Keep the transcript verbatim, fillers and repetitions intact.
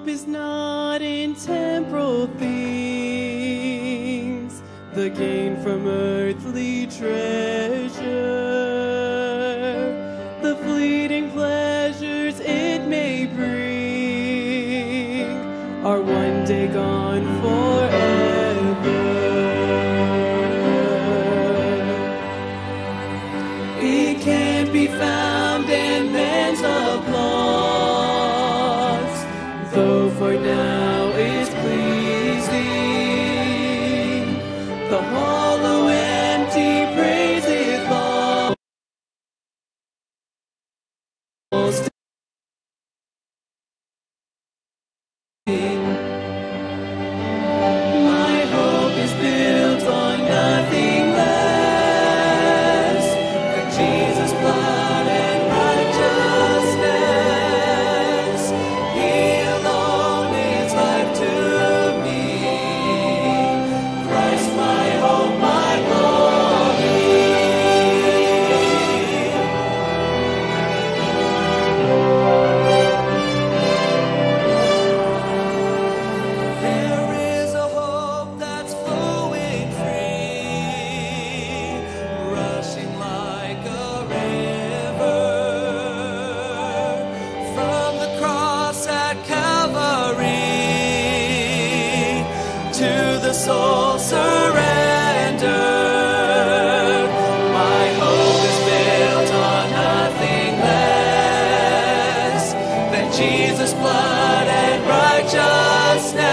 hope is not in temporal things, the gain from earthly treasure, the fleeting pleasures it may bring are one day gone forever. It can't be found in men's applause, though for now it's pleasing. The hollow, empty praise it falls. My hope is built on nothing less than Jesus' blood and righteousness. He alone is life to me. Christ, my hope, my glory. There is a hope that's flowing free, rushing like a river from the cross at Calvary to the soul surrendered. My hope is built on nothing less than Jesus' blood and righteousness.